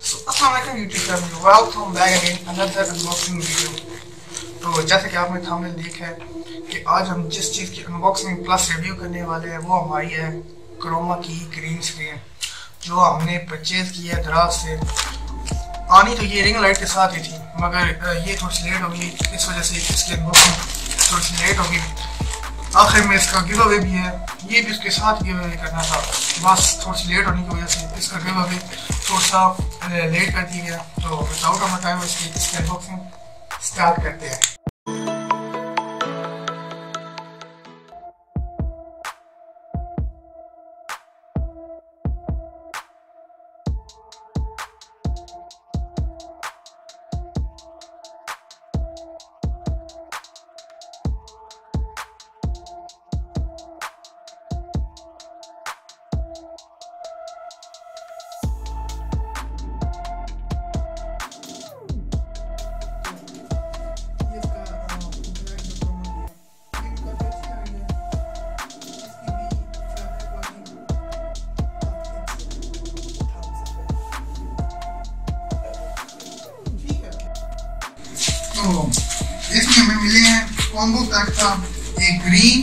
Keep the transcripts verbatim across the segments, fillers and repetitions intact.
अस्सलाम वालेकुम YouTube family, welcome back again another unboxing video. तो जैसे कि आपने थंबनेल देखा है कि आज हम जिस चीज़ की अनबॉक्सिंग प्लस रिव्यू करने वाले हैं वो हमारी है क्रोमा की ग्रीन स्क्रीन, जो हमने परचेज की है दराज से। आनी तो ये रिंग लाइट के साथ ही थी, मगर ये थोड़ी सी लेट हो गई, इस वजह से इसकी अनबॉक्सिंग थोड़ी सी लेट हो गई। आखिर में इसका गिव अवे भी है, ये भी उसके साथ गिव अवे करना था, बस थोड़ी सी लेट होने की वजह से इसका गिव अवे थोड़ा सा लेट कर दिया गया। तो विदाउट ऑफ टाइम इसकी इसकी अनबॉक्सिंग स्टार्ट करते हैं। तो इसमें हमें मिले हैं कॉम्बो पैक था, एक ग्रीन,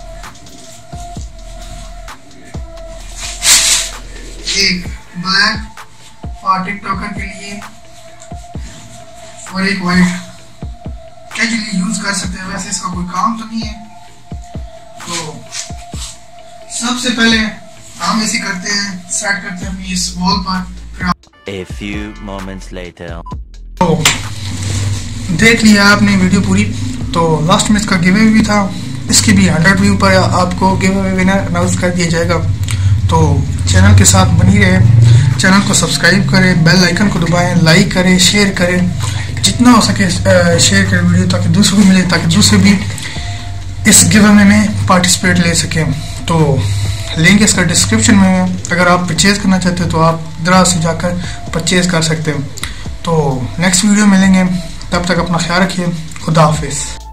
एक ब्लैक पार्टी टोकन के लिए और एक वाइट कैजुअली यूज कर सकते हैं। वैसे इसका कोई काम तो नहीं है। तो सबसे पहले हम इसे करते हैं, सेट करते हैं अपनी इस वॉल पर। A few moments later. तो देख लिया आपने वीडियो पूरी, तो लास्ट में इसका गिव अवे भी था, इसकी भी हंड्रेड व्यू पर आपको गिव अवे विनर अनाउंस कर दिया जाएगा। तो चैनल के साथ बनी रहे, चैनल को सब्सक्राइब करें, बेल आइकन को दबाएं, लाइक करें, शेयर करें, जितना हो सके शेयर करें वीडियो, ताकि दूसरों को मिले, ताकि दूसरे भी इस गिव अवे में पार्टिसिपेट ले सकें। तो लिंक इसका डिस्क्रिप्शन में है, अगर आप परचेज़ करना चाहते हो तो आप दराज से जाकर परचेज़ कर सकते हो। तो नेक्स्ट वीडियो मिलेंगे, तब तक अपना ख्याल रखिए। खुदा हाफिज़।